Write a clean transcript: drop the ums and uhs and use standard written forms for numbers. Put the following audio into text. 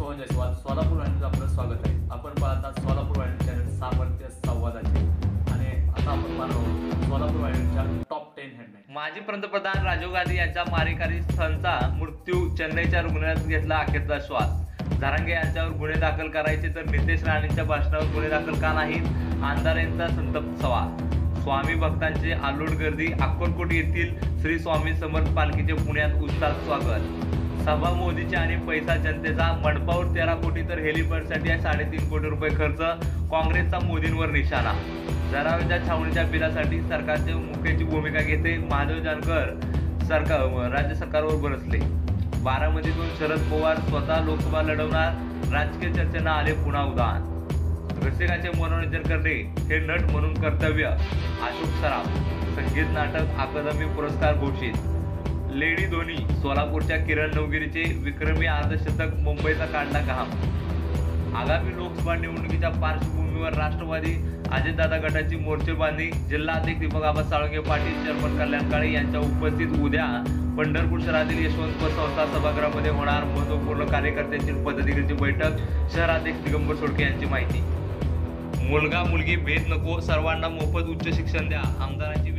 सोहन जयस्वाल, सोलापूर वाहिनीचं आपलं स्वागत आहे. आपण पाहता सोलापूर वाहिनी चॅनल सामर्थ्य संवादाचे आणि आता आपण पाहणार आहोत सोलापूर वाहिनीच्या टॉप 10 हेडलाईन. माजी पंतप्रधान राजीव गांधी यांच्या मारेकरी स्थळांचा मृत्यू, चेन्नईच्या रुग्णालयात घेतला अखेरचा श्वास. झारंगे यांच्यावर गुन्हे दाखल करायचे तर नितेश राणेंच्या भाषणावर गुन्हे दाखल का नाहीत? आमदार यांचा संतप्त सवाल. स्वामी भक्तांचे आलोट गर्दी, अक्कलकोट येथील श्री स्वामी समर्थ पालखीचे पुण्यात उत्साहात स्वागत. सभा मोदीची आणि पैसा जनतेचा. मंडपावर 13 कोटी तर हेलिपॅडसाठी 3.5 कोटी रुपये खर्च. काँग्रेसचा मोदींवर निशाणा. जनावरांच्या छावणीच्या बिलासाठी सरकारचे मुख्याची भूमिका घेते. महादेव जानकर राज्य सरकारवर बरसले. बारामतीतून शरद पवार स्वतः लोकसभा लढवणार. राजकीय चर्चेना आले पुन्हा उदाहरण. रसिकाचे मनोरंजन करणे हे नट म्हणून कर्तव्य. अशोक सराफ. संगीत नाटक अकादमी पुरस्कार घोषित. लेडी धोनी. सोलापूरच्या किरण नवगिरीचे विक्रमी अर्धशतक. मुंबईचा काढला घाम. आगामी लोकसभा निवडणुकीच्या पार्श्वभूमीवर राष्ट्रवादी अजितदादा गटाची मोर्चेबांधणी. जिल्हाध्यक्ष दीपक आबा साळुंखे पाटील, चर्मन कल्याण काळे यांच्या उपस्थित उद्या पंढरपूर शहरातील यशवंतपूर संस्था सभागृहामध्ये होणार महत्वपूर्ण कार्यकर्त्यांची पदाधिकाऱ्यांची बैठक. शहराध्यक्ष दिगंबर सोडके यांची माहिती. मुलगा मुलगी भेद नको, सर्वांना मोफत उच्च शिक्षण द्या. आमदारांची